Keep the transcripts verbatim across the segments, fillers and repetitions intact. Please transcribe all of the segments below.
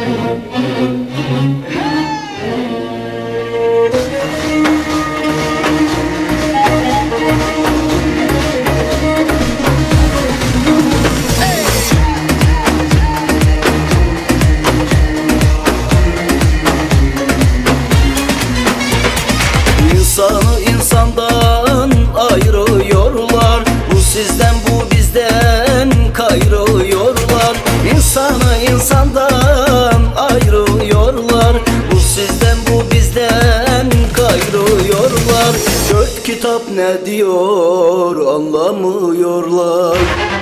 İnsanı insandan ayırıyorlar, bu sizden bu bizden kayırıyorlar. İnsanı insandan ayırıyorlar, bu sizden bu bizden kayırıyorlar. Dört kitap ne diyor anlamıyorlar.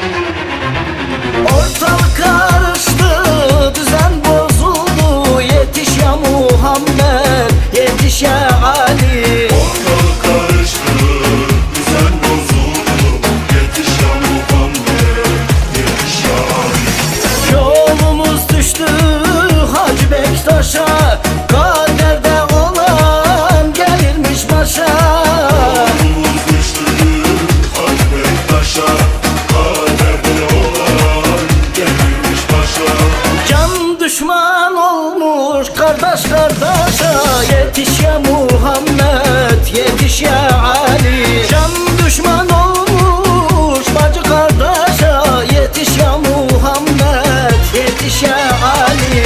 Ortalık karıştı, düzen bozuldu, yetiş ya Muhammed, yetiş ya Ali. Ortalık karıştı, düzen bozuldu, yetiş ya Muhammed, yetiş ya Ali. Yolumuz düştü Hacı Bektaş'a, kaderde olan gelirmiş başa. Yolumuz düştü Hacı Bektaş'a, kaderde olan gelirmiş başa. Can düşman olmuş kardeş kardeşa, yetiş ya Muhammed, yetiş ya Ali. Can düşman olmuş bacı kardeşa, yetiş ya Muhammed, yetiş ya Ali.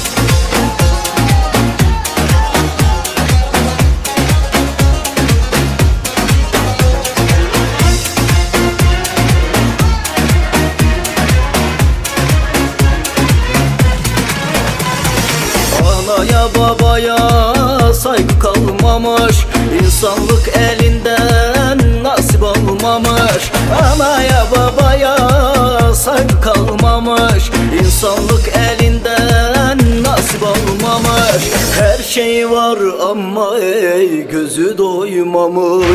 Anaya babaya saygı kalmamış, insanlık elinden nasip olmamış. Anaya babaya saygı kalmamış, insanlık elinden nasip olmamış. Her şey var ama ey gözü doymamış.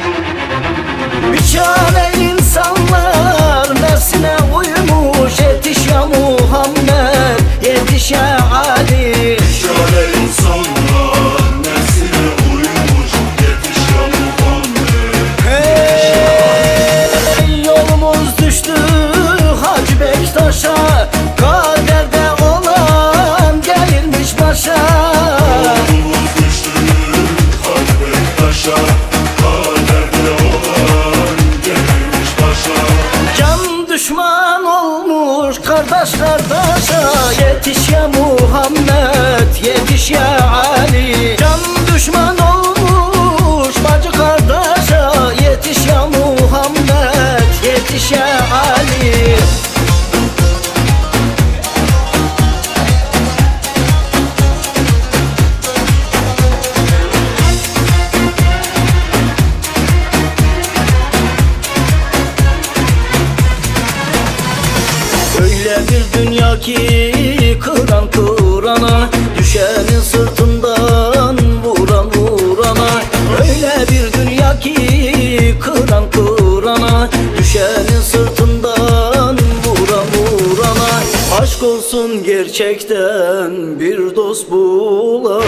Biçare insanlar nefsine uymuş, yetiş ya Muhammed, yetiş ya Ali. Biçare insanlar nefsine uymuş, yetiş ya Muhammed, Hey, yolumuz düştü Hacı Bektaş'a, kaderde olan gelirmiş başa. yolumuz düştü Hacı Bektaş'a, kaderde olan gelirmiş başa. Can düşman olmuş kardeş kardeşa, yetiş ya Muhammed, yetiş ya Ali. Can düşman olmuş bacı kardeşa, yetiş ya Muhammed, yetiş ya Ali. Öyle bir dünya ki kıran kırana, düşenin sırtından vuran vurana. Öyle bir dünya ki kıran kırana, düşenin sırtından vuran vurana. Aşk olsun gerçekten bir dost bulana.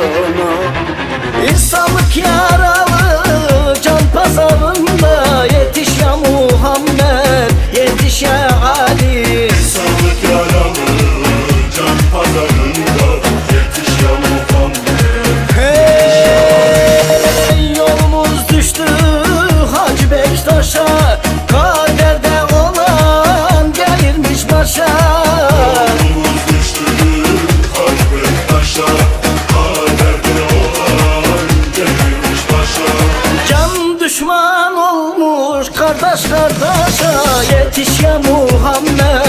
İnsanlık yaralı can pazarında, yetiş ya Muhammed, yetiş ya Ali. İnsanlık yaralı can pazarında, yetiş ya Muhammed. Hey, yolumuz düştü Hacı Bektaş'a, kaderde olan gelirmiş başa. Yolumuz düştü Hacı Bektaş'a, kaderde olan gelirmiş başa. Can düşman olmuş kardeş kardeşa, yetiş ya Muhammed,